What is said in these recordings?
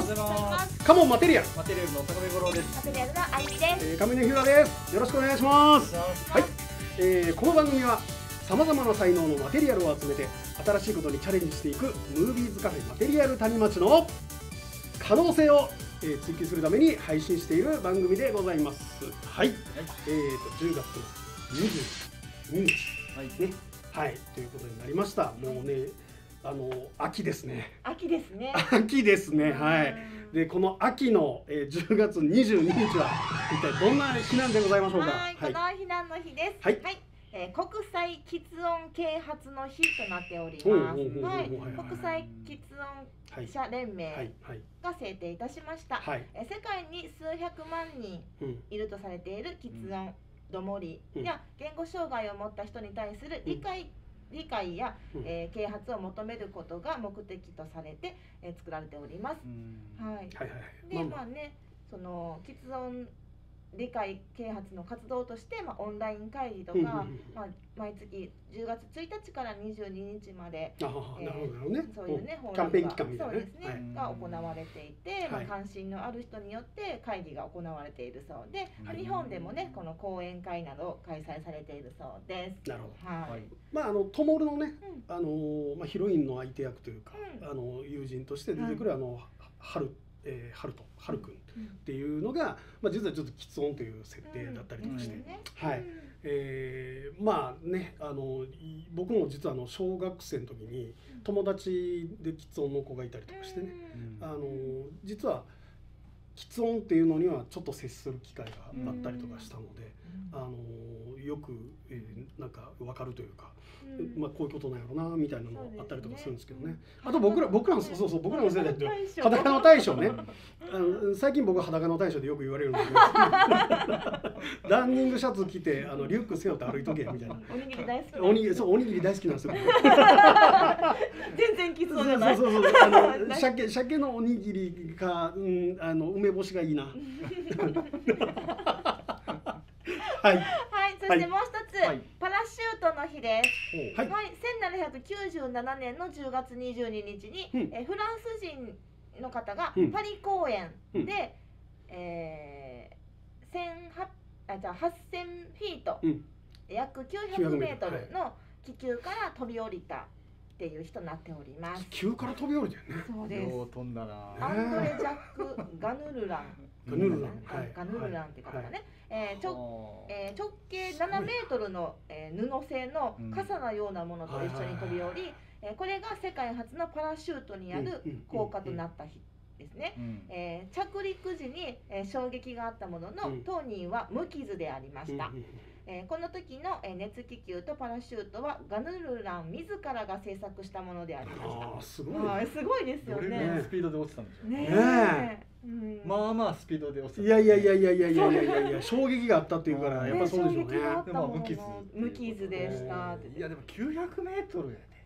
。カモンマテリアル。 マテリアルの坂部五郎です。 マテリアルのあゆみです。 亀根ひゅらです。よろしくお願いします。はい。この番組はさまざまな才能のマテリアルを集めて新しいことにチャレンジしていくムービーズカフェマテリアル谷町の可能性を追求するために配信している番組でございます。はい。10月22日、はいね、はい、ということになりました。もうね、秋ですね。 秋ですね。 秋ですね。はい。で、この秋の10月22日は一体どんな日なんでございましょうか。 はい、この避難の日です。 はい。 国際喫音啓発の日となっております。はい、国際喫音者連盟が制定いたしました。世界に数百万人いるとされている喫音どもりや言語障害を持った人に対する理解や啓発を求めることが目的とされて作られております。はい。で、まあね、その喫音理解啓発の活動として、オンライン会議とか、毎月10月1日から22日までそういうね、 キャンペーン期間みたいなそうですねが行われていて、関心のある人によって会議が行われているそうで、日本でもねこの講演会など開催されているそうです。 なるほど。トモルのね、ヒロインの相手役というか、友人として出てくるハルくんっていうのが、実はちょっと喫音という設定だったりとかして、はい、まあね、僕も実は小学生の時に友達で喫音の子がいたりとかしてね、実は喫音っていうのにはちょっと接する機会があったりとかしたので、よくなんか分かるというか、こういうことなんやろうなみたいなのがあったりとかするんですけどね。あと僕らの世代って裸の大将ね。最近僕は裸の大将でよく言われるんですけど、ランニングシャツ着てリュック背負って歩いとけみたいな。 おにぎり大好き。 おにぎり大好きなんですよ。 全然喫音じゃない。 鮭のおにぎりか梅干しがいいな。はい。 そしてもう一つ、パラシュートの日です。はい、1797年の10月22日に、フランス人の方がパリ公演で、8000フィート、約900メートルの気球から飛び降りたっていう人になっております。 気球から飛び降りてね。 そうです。 飛んだな。 アンドレ・ジャック・ガヌルラン。ガヌルランって方がね、直径7メートルの布製の傘のようなものと一緒に飛び降り、これが世界初のパラシュートにある効果となった日ですね。着陸時に衝撃があったものの、当人は無傷でありました。この時の熱気球とパラシュートはガヌルラン自らが制作したものでありました。すごいですよね。 スピードで落ちたんでしょうね。 まあスピードで落ちた。 いや衝撃があったっていうからやっぱそうでしょうね。 でも無傷でした。 いやでも900メートルやで。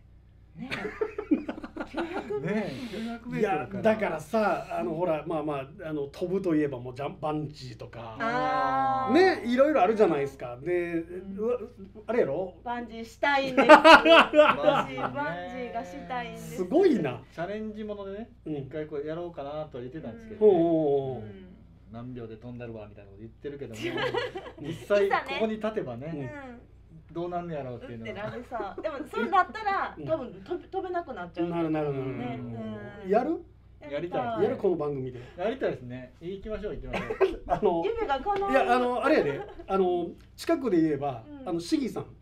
いやだからさ、ほら飛ぶといえばもうバンジーとかね、いろいろあるじゃないですか。であれやろ、 バンジーしたいんです。バンジーがしたいんです。 すごいな。 チャレンジものでね、一回これやろうかなとは言ってたんですけど、何秒で飛んだるわみたいなこと言ってるけども、実際ここに立てばねどうなんのやろうっていうのは。 でもそれだったら多分飛べなくなっちゃう。 なるやるやりたい。 やる、この番組でやりたいですね。行きましょう。夢が叶う。 いやあれやで、近くで言えばシギさん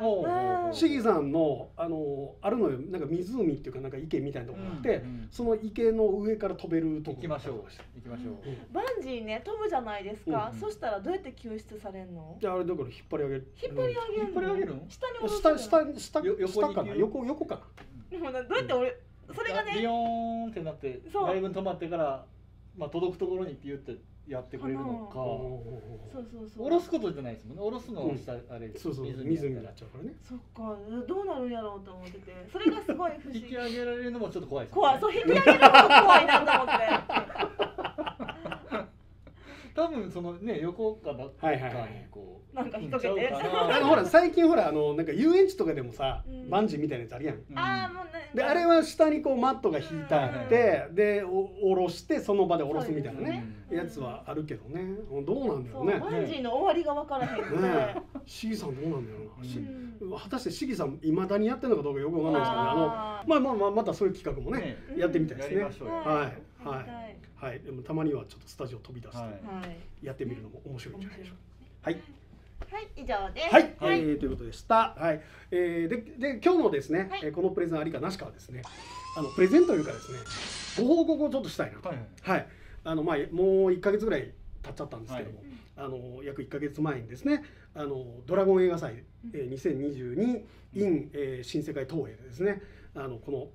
のあるのよ、なんか湖っていうかなんか池みたいなとこがあって、その池の上から飛べるとこ。 行きましょう。 バンジーね、飛ぶじゃないですか。そしたらどうやって救出されるの？ いや、あれだから引っ張り上げる。 引っ張り上げるの？ 下に下かな、横かな。 でもどうやって俺それがね、 ビヨーンってなってだいぶ止まってから届くところにって言ってやってくれるのか。下ろすことじゃないですもんね。下ろすのをしたあれ湖になっちゃうからね。 そっか、どうなるんやろうと思ってて、それがすごい不思議。 引き上げられるのもちょっと怖いです。 そう、引き上げるのも怖いなと思って。 多分そのね横かばっかにこうなんか引っ掛けてほら最近ほらなんか遊園地とかでもさバンジーみたいなやつあるやん。であれは下にこうマットが引いてあってで下ろしてその場で下ろすみたいなねやつはあるけどね。どうなんだろうね。 バンジーの終わりが分からへんね。 シギさんどうなんだろうな。果たしてシギさんいまだにやってるのかどうかよくわかんないですけど、またそういう企画もねやってみたいですね。はいはい。でもたまにはちょっとスタジオ飛び出してやってみるのも面白いんじゃないでしょうか。はい。 はい、以上です。 はい、ということでした。はい。で今日のですね、このプレゼンありかなしかはですね、プレゼンというかですね、ご報告をちょっとしたいなと。はい。もう1ヶ月ぐらい経っちゃったんですけども、約1ヶ月前にですね、ドラゴン映画祭2022 in 新世界東映でですね、この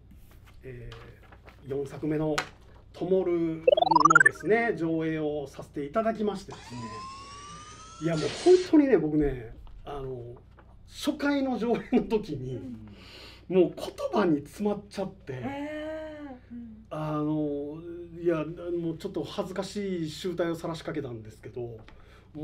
4作目のともるのですね上映をさせていただきましてですね、いやもう本当にね僕ね初回の上映の時にもう言葉に詰まっちゃって、いやもうちょっと恥ずかしい醜態を晒しかけたんですけど、もう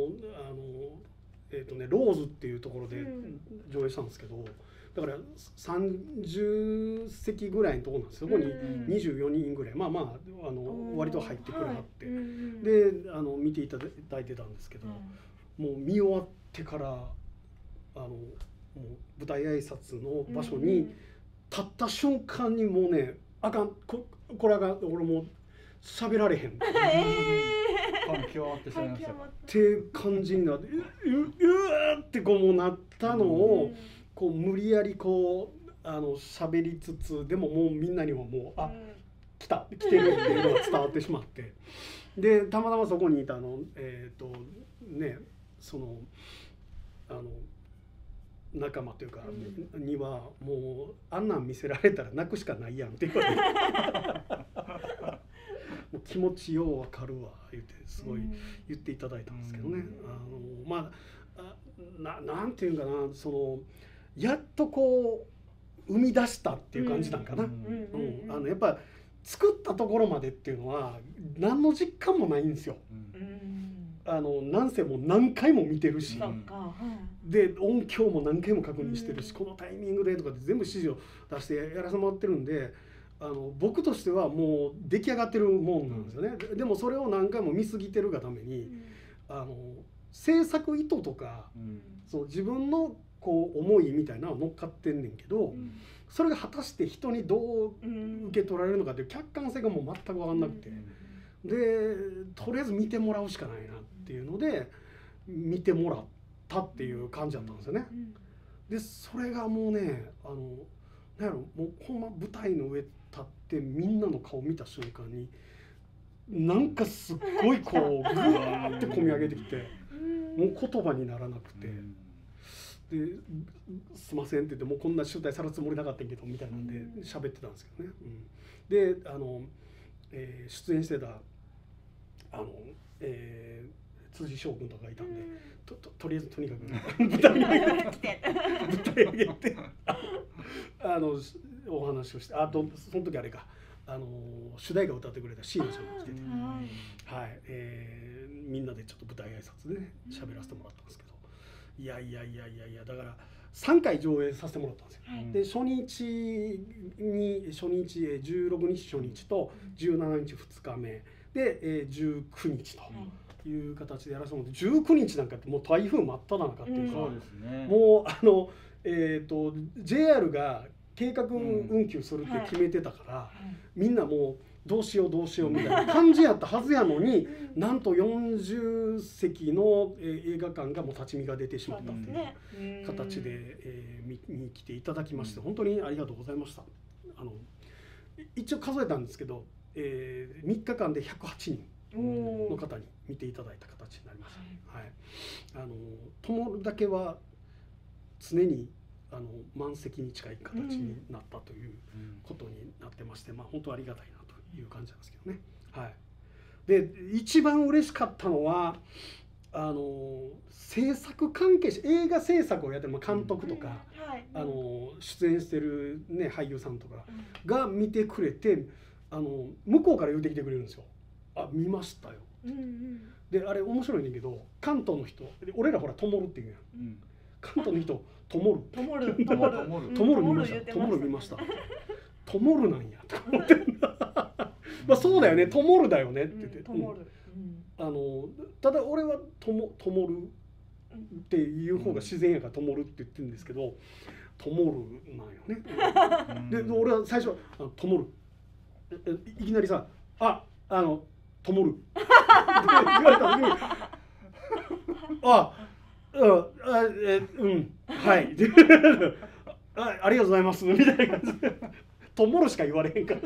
ローズっていうところで上映したんですけど。だから30席ぐらいのところなんですよ。そこに24人ぐらい割と入ってくれはって、で見ていただいてたんですけど、もう見終わってからもう舞台挨拶の場所に立った瞬間にもうねあかんこれが俺もう喋られへん感極まってしまいましたっていう感じになってうわってこうもなったのを。こう無理やりこう喋りつつでももうみんなにはもう来てるっていうのが伝わってしまってでたまたまそこにいたその仲間というかにはもうあんなん見せられたら泣くしかないやんって言われてもう気持ちようわかるわ言ってすごい言っていただいたんですけどね。なんていうんかなやっとこう生み出したっていう感じなんかな。やっぱ作ったところまでっていうのは何の実感もないんですよ。なんせもう何回も見てるし、で音響も何回も確認してるし、このタイミングでとかって全部指示を出してやらせてもらってるんで、僕としてはもう出来上がってるもんなんですよね。でもそれを何回も見過ぎてるがために、制作意図とか、その自分のこう思いみたいなの乗っかってんねんけど、それが果たして人にどう受け取られるのかっていう客観性がもう全く分かんなくて、でとりあえず見てもらうしかないなっていうので見てもらったっていう感じだったんですよね。でそれがもうねなんやろもうほんま舞台の上立ってみんなの顔見た瞬間になんかすっごいこうグワーって込み上げてきてもう言葉にならなくて。ですいませんって言ってもうこんな集大さらすつもりなかったんけどみたいなんで喋ってたんですけどね。で出演してた辻翔君とかがいたんでとりあえずとにかく舞台に上げてお話をしてその時あれか主題歌を歌ってくれた椎名さんが来てて、みんなでちょっと舞台挨拶でね喋らせてもらったんですけど。いやだから3回上映させてもらったんですよ。で16日初日と17日2日目で19日という形でやらせてもらって、19日なんかってもう台風真っ只中っていうか、もうJR が計画運休するって決めてたから、みんなもうどうしようみたいな感じやったはずやのになんと40席の映画館がもう立ち見が出てしまったっていう形で見に来ていただきまして本当にありがとうございました。一応数えたんですけど、3日間で108人の方に見ていただいた形になりました。ともるだけは常に満席に近い形になったということになってまして、本当ありがたいなという感じなんですけどね。で一番嬉しかったのは制作関係者映画制作をやってる監督とか、出演してる、俳優さんとかが見てくれて向こうから言うてきてくれるんですよ。 見ましたよ。であれ面白いねんけど、関東の人、俺らほらともるって言うやん。関東の人ともる見ました。ともる見ました。ともるなんやと思って。まあそうだよね、ともるだよねって言って。ただ俺はともるっていう方が自然やからともるって言ってるんですけど、ともるなんよね。で俺は最初ともるいきなりさともるって言われた時にはいありがとうございますみたいな感じでともるしか言われへんから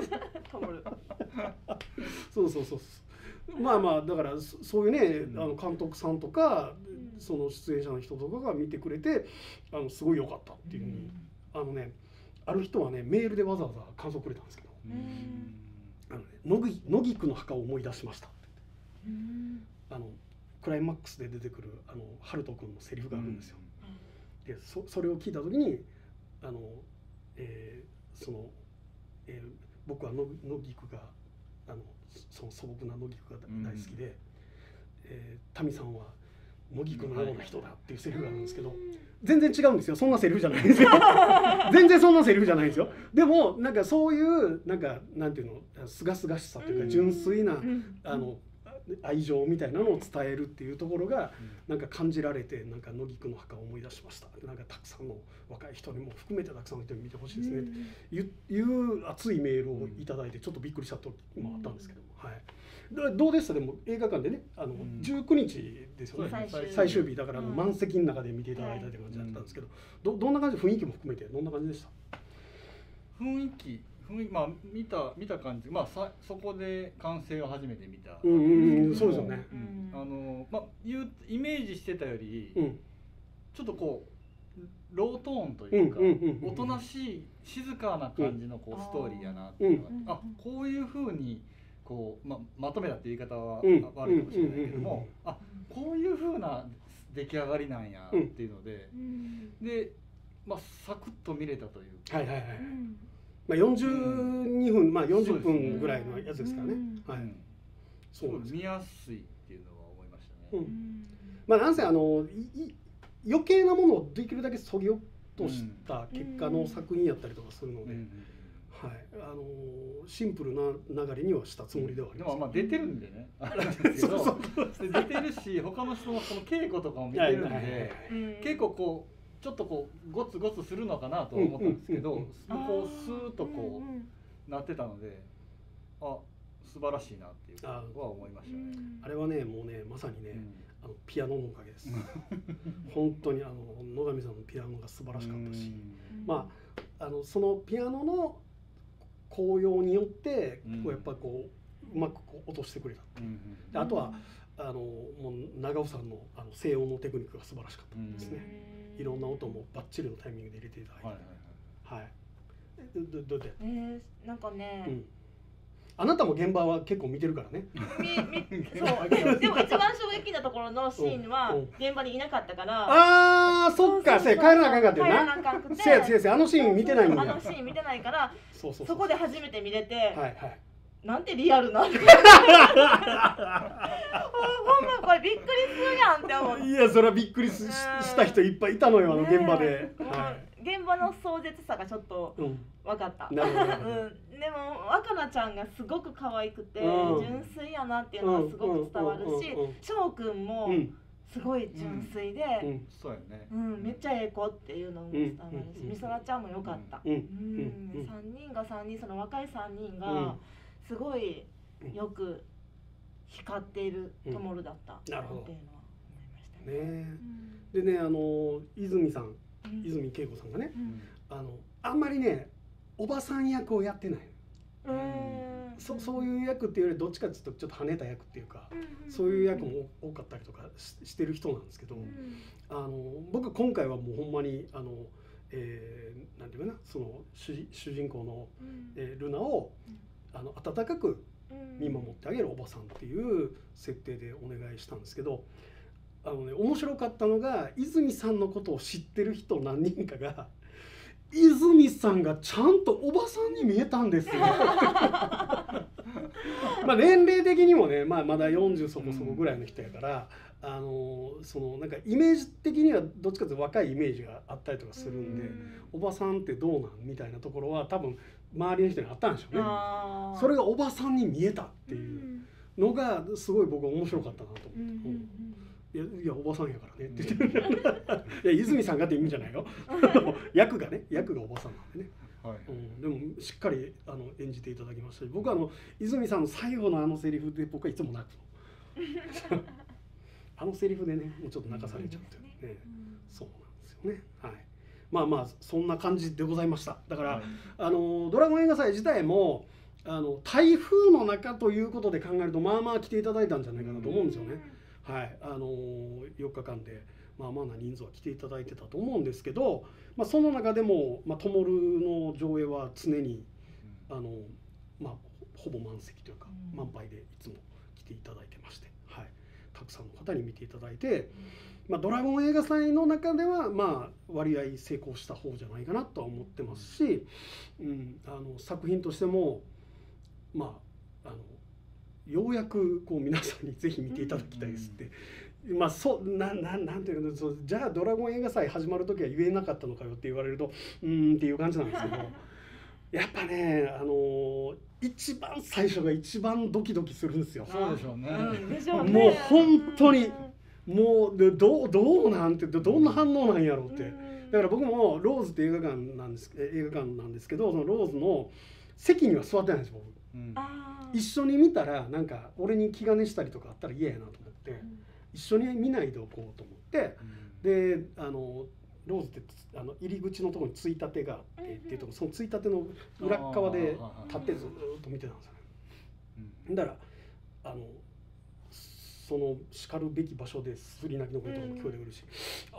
そうまあだからそういうね監督さんとかその出演者の人とかが見てくれてすごい良かったっていうふうにある人はねメールでわざわざ感想くれたんですけど野菊の墓を思い出しましたってクライマックスで出てくる春人君のセリフがあるんですよ。でそれを聞いた時に僕は野菊がその素朴な野菊が大好きで、タミさんは野菊のような人だっていうセリフがあるんですけど、全然違うんですよ。そんなセリフじゃないんですよ。全然そんなセリフじゃないんですよ。でもなんかそういうなんていうのすがすがしさというか純粋な愛情みたいなのを伝えるっていうところがなんか感じられて、なんか野菊の墓を思い出しました。なんかたくさんの若い人にも含めてたくさんの人に見てほしいですねっていう熱いメールをいただいてちょっとびっくりした時もあったんですけども、はい。どうでした？でも映画館でね19日ですよね、最終日だから満席の中で見ていただいたという感じだったんですけど、どんな感じ、雰囲気も含めてどんな感じでした？ 雰囲気まあ見た感じ、まあそこで完成を初めて見た。 そうですよね。 まあイメージしてたよりちょっとこうロートーンというかおとなしい静かな感じのこうストーリーやなっていうのが、こういう風にこうまとめたって言い方は悪いかもしれないけども、こういう風な出来上がりなんやっていうので、でまあサクッと見れたというか。 まあ42分、まあ40分ぐらいのやつですからね。はい。 そうです。見やすいっていうのは思いましたね。 まあなんせ余計なものをできるだけ削ぎ落とした結果の作品やったりとかするので、はい。シンプルな流れにはしたつもりではあります。 でもまあ出てるんでね。あれなんですけど、出てるし他の人のその稽古とかも見てるんで、結構こう。ちょっとこうゴツゴツするのかなと思ったんですけど、こうスーッとこうなってたので、素晴らしいなっていうは思いましたね。 あれはねもうねまさにねピアノのおかげです。本当に野上さんのピアノが素晴らしかったし、まあそのピアノの効用によってこうやっぱこううまくこう落としてくれた。あとはもう長尾さんの静音のテクニックが素晴らしかったですね。いろんな音もバッチリのタイミングで入れていただいて、はい。どうやって？ なんかね、 あなたも現場は結構見てるからね。 そう。でも一番衝撃なところのシーンは現場にいなかったから。 ああ、そっか。帰らなあかんかったよな。せやあのシーン見てないんだ。 あのシーン見てないから、そこで初めて見れて。 はいはい。 なんてリアルな。ほんまこれびっくりするやんって思って。 いやそれはびっくりした人いっぱいいたのよ現場で。 現場の壮絶さがちょっと分かった。でも若菜ちゃんがすごく可愛くて純粋やなっていうのはすごく伝わるし、翔くんもすごい純粋で、 そうやね。 めっちゃええ子っていうのも伝わるし、みそらちゃんも良かった。3人が3人、その若い3人がすごいよく光っているともるだったっていうのは思いましたね。 でね泉恵子さんがねあんまりねおばさん役をやってない。そういう役っていうよりどっちかっていうとちょっと跳ねた役っていうかそういう役も多かったりとかしてる人なんですけど、僕今回はもうほんまになんていうかな、その主人公のルナを温かく見守ってあげるおばさんっていう設定でお願いしたんですけど、面白かったのが泉さんのことを知ってる人何人かが泉さんがちゃんとおばさんに見えたんですよ。まあ年齢的にもね、まだ40そこそこぐらいの人やから、そのなんかイメージ的にはどっちかというと若いイメージがあったりとかするんで、おばさんってどうなんみたいなところは多分周りの人にあったんでしょうね。それがおばさんに見えたっていうのがすごい僕は面白かったなと思って。いやおばさんやからねって言ってる。いや泉さんがって意味じゃないよ。役がおばさんなんでね。でもしっかり演じていただきましたし、僕は泉さんの最後のセリフで僕はいつも泣くの。セリフでねもうちょっと泣かされちゃってね。そうなんですよね。はい。まあそんな感じでございました。だからドラゴン映画祭自体も台風の中ということで考えるとまあ来ていただいたんじゃないかなと思うんですよね。はい。4日間でまあな人数は来ていただいてたと思うんですけど、その中でもトモルの上映は常にほぼ満席というか満杯でいつも来ていただいてまして、はい、たくさんの方に見ていただいて、ドラゴン映画祭の中では割合成功した方じゃないかなとは思ってますし、作品としてもようやく皆さんにぜひ見ていただきたいですって。なんていうの、じゃあドラゴン映画祭始まる時は言えなかったのかよって言われるとっていう感じなんですけど、やっぱね一番最初が一番ドキドキするんですよ。 そうでしょうね。 もう本当にもうどうなんてどんな反応なんやろうって。だから僕もローズって映画館なんですけど、そのローズの席には座ってないんです僕。一緒に見たらなんか俺に気兼ねしたりとかあったら嫌やなと思って。一緒に見ないでおこうと思って、でローズって入り口のところについたてがあってっていうところ、そのついたての裏側で立ってずっと見てたんですよね。だからそのしかるべき場所ですり泣きの声とかも聞こえてくるし、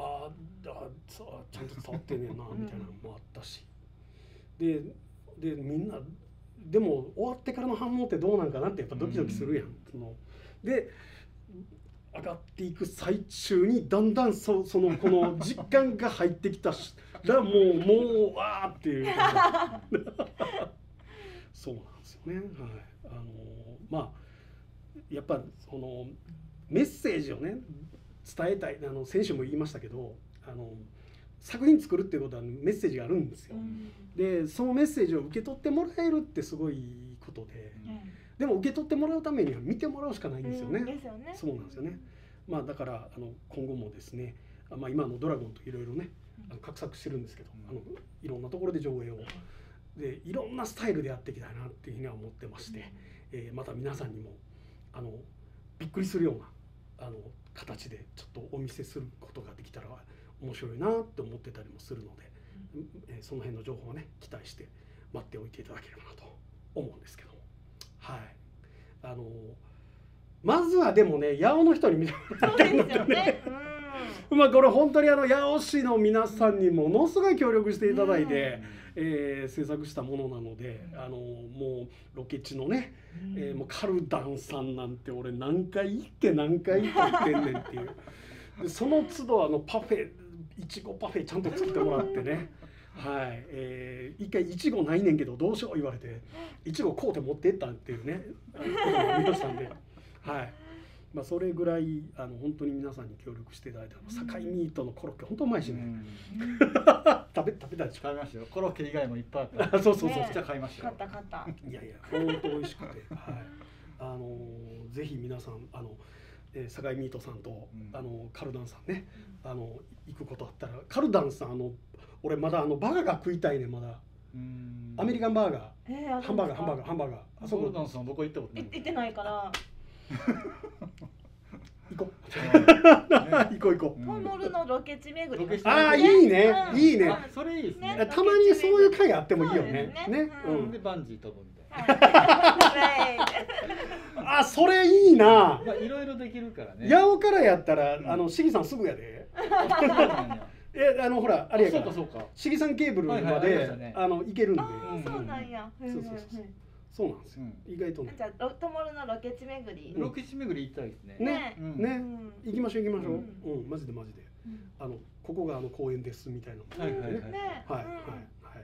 ちゃんと伝わってんねんなみたいなのもあったし、でみんなでも終わってからの反応ってどうなんかなってやっぱドキドキするやん。で上がっていく最中にだんだんこの実感が入ってきたらもうわーっていうそうなんですよね。はい。やっぱそのメッセージをね伝えたい、先週も言いましたけど作品作るっていうことはメッセージがあるんですよ。でそのメッセージを受け取ってもらえるってすごいことで。でも受け取ってもらうためには見てもらうしかないんですよね。そうなんですよね。だから今後もですね、今のドラゴンといろいろね画策してるんですけど、いろんなところで上映をでいろんなスタイルでやっていきたいなっていうふうには思ってまして、また皆さんにもびっくりするような形でちょっとお見せすることができたら面白いなって思ってたりもするので、その辺の情報をね期待して待っておいていただければなと思うんですけど。はい、まずはでもね八尾の人に見てもらいたいのとね、これ本当に八尾市の皆さんにものすごい協力していただいて、制作したものなので、もうロケ地のね、もうカルダンさんなんて俺何回行って何回行ってんねんっていうでその都度パフェいちごパフェちゃんと作ってもらってね。はい、一回いちごないねんけどどうしよう言われていちご買うて持ってったっていうねこともありましたんで、はい、それぐらい本当に皆さんに協力していただいて堺ミートのコロッケ本当うまいしね。食べたでしょ。 買いましたよ。コロッケ以外もいっぱいあった。 そうじゃあ買いましたよ。 買った。 いや本当美味しくて、はい、ぜひ皆さん堺ミートさんとカルダンさんね行くことあったら、カルダンさん俺まだバーガー食いたいねまだ。アメリカンバーガー、ハンバーガー。 あそこカルダンさん僕は行ったことない。 行ってないから。 行こう。 トモルのロケ地巡り。 ああいいね。 それいいですね。 たまにそういう会あってもいいよね。 でバンジー飛ぶみたいな。 あそれいいな。 いろいろできるからね。 八尾からやったらシギさんすぐやで。ほらあれやからシギさんケーブルまで行けるんで。 そうなんや。 そうなんですよ。意外とね。 じゃあトモルのロケ地巡り。 ロケ地巡り行ったらいいですね。 ね。行きましょう。マジで。ここが公園ですみたいな。はい。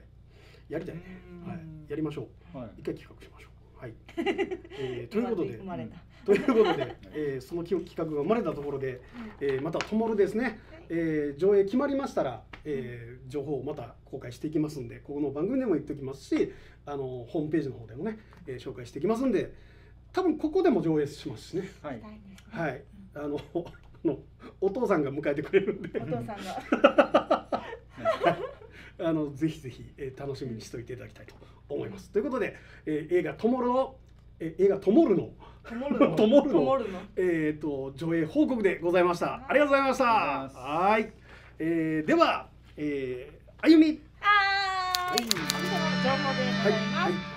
やりたいね。はい、やりましょう。一回企画しましょう。はい。ということで。その企画が生まれたところで、またともるですね、上映決まりましたら、情報をまた公開していきますんで、ここの番組でも言っておきますし、ホームページの方でもね、紹介していきますんで、多分ここでも上映しますしね。はい。はい。お父さんが迎えてくれるんで。お父さんが。ぜひぜひ、楽しみにしておいていただきたいと思います。ということで、映画ともるの上映報告でございました。ありがとうございました。はい。では、あゆみ。 はい。その情報でございます。はい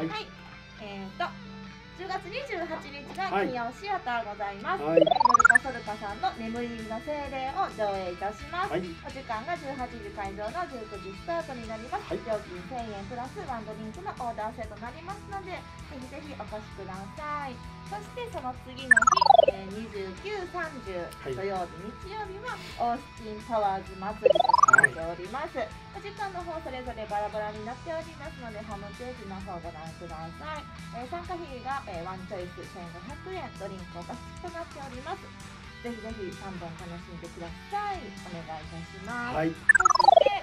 。10月28日が金曜シアターございます。ノルコソルカさんの眠りの精霊を上映いたします。お時間が18時会場の19時スタートになります。料金1000円プラスワンドリンクのオーダー制となりますので、ぜひぜひお越しください。そしてその次の日、29、30土曜日、日曜日はオースティンパワーズ祭りとなっております。お時間の方それぞれバラバラになっておりますので、ホームページの方ご覧ください。参加費がワンチョイス1500円、ドリンクお貸しとなっております。ぜひぜひ3本楽しんでください。お願いいたします。そして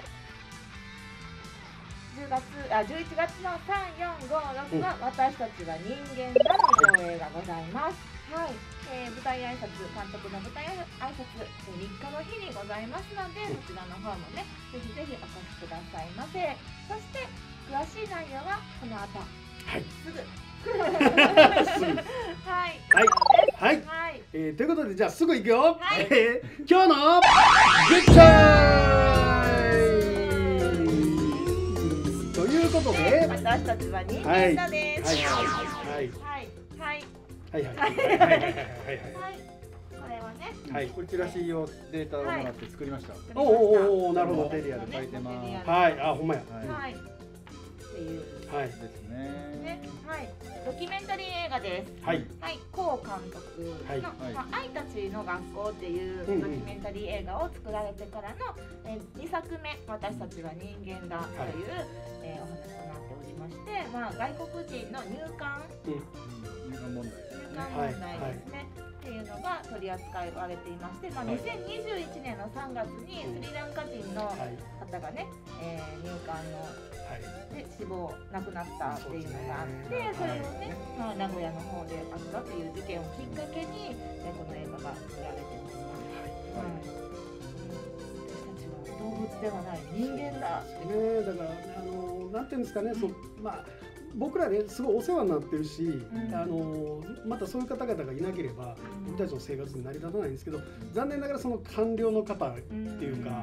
11月の3、4、5、6は私たちは人間だの上映がございます。はい、舞台挨拶、監督の舞台挨拶3日の日にございますので、そちらの方もね、ぜひぜひお越しくださいませ。そして詳しい内容はこの後、すぐ。はい。 はい。はい。ということでじゃあすぐ行くよ。今日のグッチョイ。ということで私たちは人間だです。これはね。 こちらチラシ用データをもらって作りました。 おお、なるほど。 マテリアル書いてます。 はい、あ、ほんまや。 はい。っていう。 はいですね。 はい。ドキュメンタリー映画です。はい。はい。コウ監督の愛たちの学校っていうドキュメンタリー映画を作られてからの2作目、私たちは人間だというお話となっておりまして、まあ外国人の入管問題ですね。っていうのが取り扱われていまして、まあ、2021年の3月にスリランカ人の方がね、入管ので死亡亡くなったっていうのがあって、それをね、まあ、名古屋の方であったという事件をきっかけにこの映画が作られています。私たちは動物ではない人間だってね。だからなんていうんですかね、まあ僕らねすごいお世話になってるし、またそういう方々がいなければ僕たちの生活に成り立たないんですけど、残念ながらその官僚の方っていうか、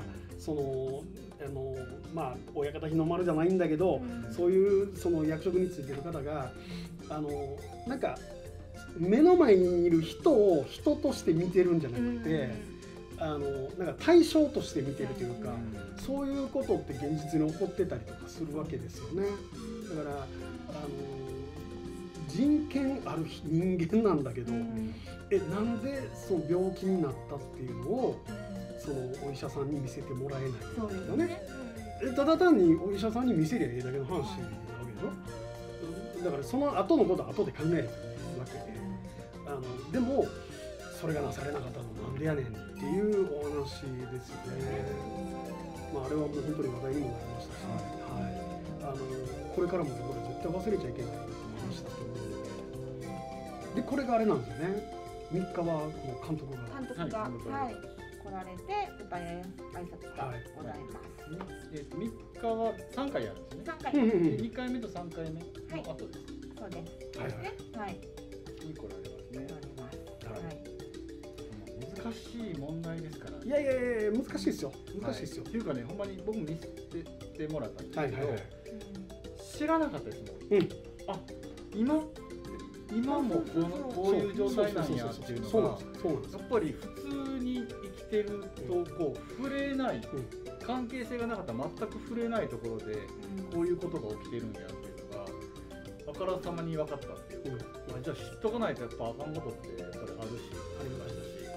まあ親方日の丸じゃないんだけど、そういうその役職についてる方がなんか目の前にいる人を人として見てるんじゃなくて、なんか対象として見てるというか、そういうことって現実に起こってたりとかするわけですよね。だから人権ある人間なんだけど、なんでその病気になったっていうのをそのお医者さんに見せてもらえないんだよね。ただ単にお医者さんに見せりゃいいだけの話なわけでしょ。だからその後のことは後で考えるわけで、でもそれがなされなかったのなんでやねんっていうお話ですよね。まああれはもう本当に話題にもなりましたし、これからも僕ら絶対忘れちゃいけない話だと思うので、これがあれなんですよね。3日はもう監督が来られて舞台挨拶がございます。 3日は3回やるんですね。 3回。 2回目と3回目の後です。 そうです。はい。 に来られますね。難しい問題ですから。 いや難しいですよ。難しいですよ。 っていうかね、ほんまに僕見せてもらったんですけど、知らなかったですもん。あ、今もこういう状態なんやっていうのが、やっぱり普通に生きてるとこう触れない、関係性がなかったら全く触れないところでこういうことが起きてるんやっていうのがあからさまに分かったっていうか、じゃあ知っとかないとやっぱあかんことってやっぱりありま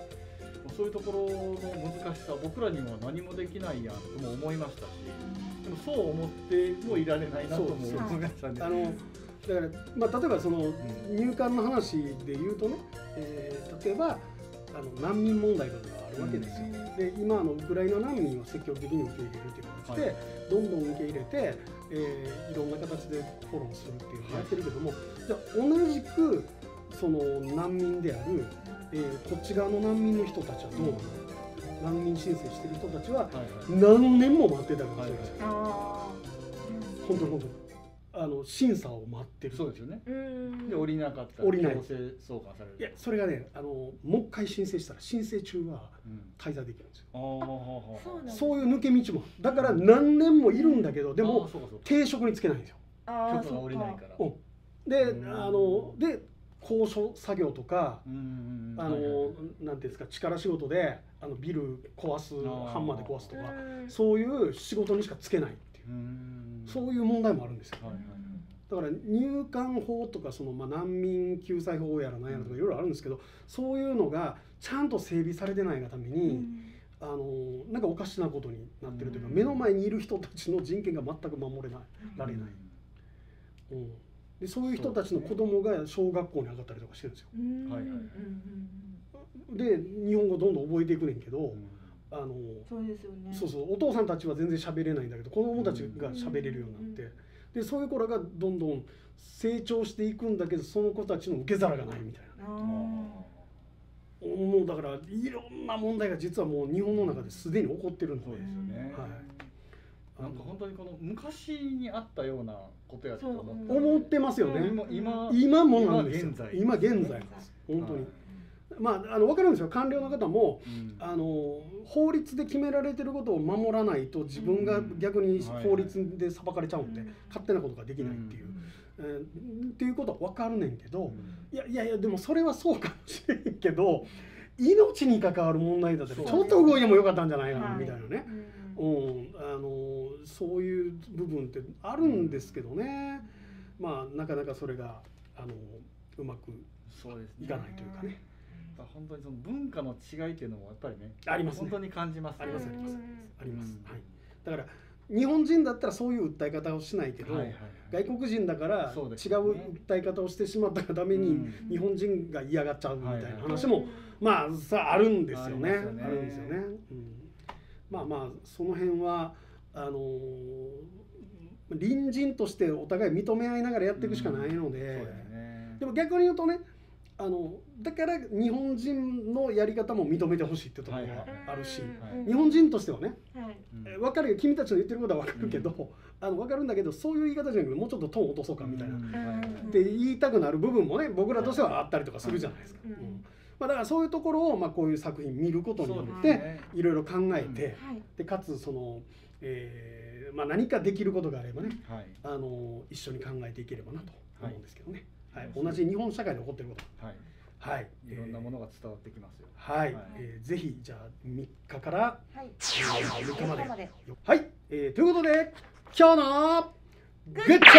したし、そういうところの難しさ、僕らには何もできないやんとも思いましたし、でそう思ってもいられないなと思いましたね。 だからまあ例えばその入管の話で言うとね、例えば難民問題とかがあるわけですよ。で今ウクライナ難民を積極的に受け入れるという形で、どんどん受け入れて、いろんな形でフォローするっていうのをやってるけども、じゃあ同じくその難民である、こっち側の難民の人たちはどうなの？難民申請してる人たちは何年も待ってたりもするんですよ。本当に審査を待ってる。 そうですよね。で降りなかったら強制送還される。 いやそれがねもう一回申請したら申請中は滞在できるんですよ。そういう抜け道もだから何年もいるんだけど、でも定職につけないんですよ。 許可が下りないから。 で高所作業とかなんていうんですか、力仕事でビル壊す、ハンマーで壊すとか、そういう仕事にしかつけないっていう、そういう問題もあるんですよ。だから入管法とか難民救済法やら何やらとかいろいろあるんですけど、そういうのがちゃんと整備されてないがためになんかおかしなことになってるというか、目の前にいる人たちの人権が全く守れられない。でそういう人たちの子供が小学校に上がったりとかしてるんですよ。で日本語どんどん覚えていくねんけど、 そうですよね。 そうそう、お父さんたちは全然喋れないんだけど子供たちが喋れるようになって、でそういう子らがどんどん成長していくんだけど、その子たちの受け皿がないみたいな。もうだからいろんな問題が実はもう日本の中ですでに起こってるんですよね。 なんか本当にこの昔にあったようなことやと思ってますよね。今もなんですよ。今現在です本当に。まあ分かるんですよ。官僚の方も法律で決められてることを守らないと自分が逆に法律で裁かれちゃうんで勝手なことができないっていうっていうことは分かるねんけど、いやでもそれはそうかもしれんけど、命に関わる問題だったらちょっと動いてもよかったんじゃないかなみたいなね。そういう部分ってあるんですけどね。まあなかなかそれがうまくいかないというかね。 本当にその文化の違いっていうのもやっぱりね、 ありますね。 本当に感じます。 ありますありますあります。はい。だから日本人だったらそういう訴え方をしないけど、外国人だから違う訴え方をしてしまったがために日本人が嫌がっちゃうみたいな話もまあさあるんですよね。あるんですよね。まあまあその辺は隣人としてお互い認め合いながらやっていくしかないので、でも逆に言うとね、だから日本人のやり方も認めてほしいってところがあるし、日本人としてはね、分かるよ、君たちの言ってることは分かるけど、分かるんだけど、そういう言い方じゃなくてもうちょっとトーン落とそうかみたいなって言いたくなる部分もね、僕らとしてはあったりとかするじゃないですか。だからそういうところをこういう作品見ることによっていろいろ考えて、でかつ何かできることがあればね、一緒に考えていければなと思うんですけどね。同じ日本社会で起こっていること、 いろんなものが伝わってきますよ。 ぜひじゃあ3日から6日まで、はい、ということで今日のグッドチ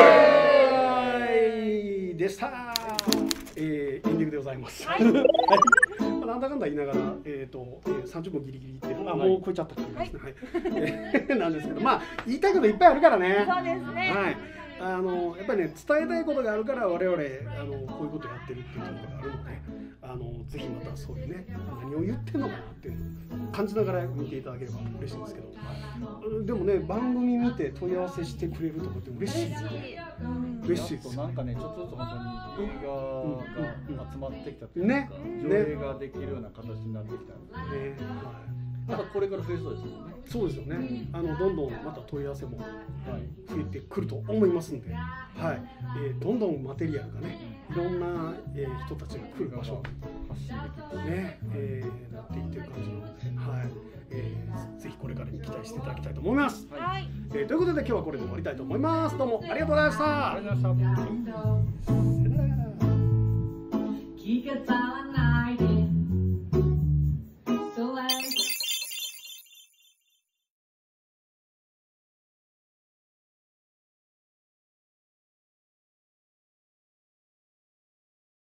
ョイスでした。エンディングでございます。なんだかんだ言いながら30分ギリギリいってもう超えちゃった感じですね。なんですけど、まあ言いたいこといっぱいあるからね。 そうですね。 やっぱりね、伝えたいことがあるから我々こういうことやってるっていうところがあるので、ぜひまたそういうね、何を言ってんのかなっていうのを感じながら見ていただければ嬉しいんですけど、でもね、番組見て問い合わせしてくれるとかって嬉しいですね。嬉しいです。 なんかね、ちょっとずつ本当に映画が集まってきたというか、上映ができるような形になってきたので、まだこれから増えそうですよね。 そうですよね。どんどんまた問い合わせも増えてくると思いますんで、どんどんマテリアルがね、いろんな人たちが来る場所にね、なっていってる感じなので、ぜひこれからに期待していただきたいと思います。ということで今日はこれで終わりたいと思います。どうもありがとうございました。 ありがとうございました。